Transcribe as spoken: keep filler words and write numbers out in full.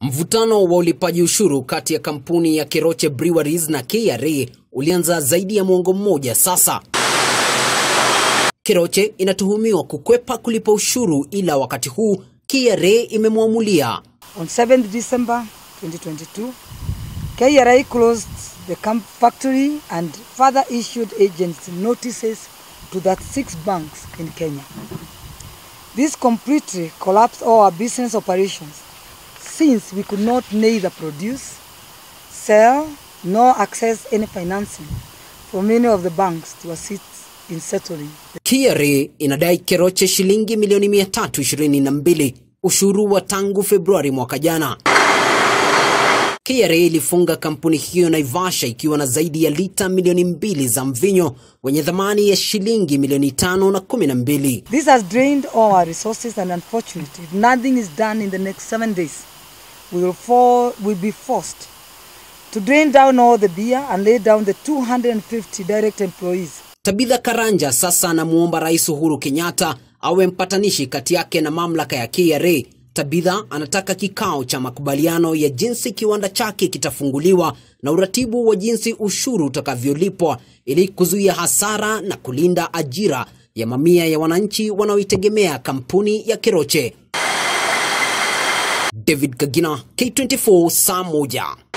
Mvutano wa ulipaji ushuru kati ya kampuni ya Keroche Breweries na K R A ulianza zaidi ya mwongo mmoja sasa. Keroche inatuhumiwa kukwepa kulipa ushuru, ila wakati huu K R A imemwamulia. On seventh December twenty twenty-two, K R A closed the camp factory and further issued agency notices to thirty-six banks in Kenya. This completely collapsed all our business operations, since we could not neither produce, sell, nor access any financing from any of the banks to assist in settling. K R A inadai Keroche shilingi milioni mia tatu ishirini na mbili ushuru wa tangu Februari mwaka jana. K R A ilifunga kampuni hiyo Naivasha ikiwa na zaidi ya lita milioni mbili za mvinyo wenye thamani ya shilingi milioni tano na kumi na mbili. This has drained all our resources, and unfortunately, if nothing is done in the next seven days, we will fall, we'll be forced to drain down all the beer and lay down the two hundred fifty direct employees. Tabitha Karanja sasa anamuomba Rais Uhuru Kenyatta awe mpatanishi kati yake na mamlaka ya K R A. Tabitha anataka kikao cha makubaliano ya jinsi kiwanda chake kitafunguliwa na uratibu wa jinsi ushuru utakavyolipwa ili kuzuia hasara na kulinda ajira ya mamia ya wananchi wanaoitegemea kampuni ya Keroche. David Kagina, K twenty-four, saa moja.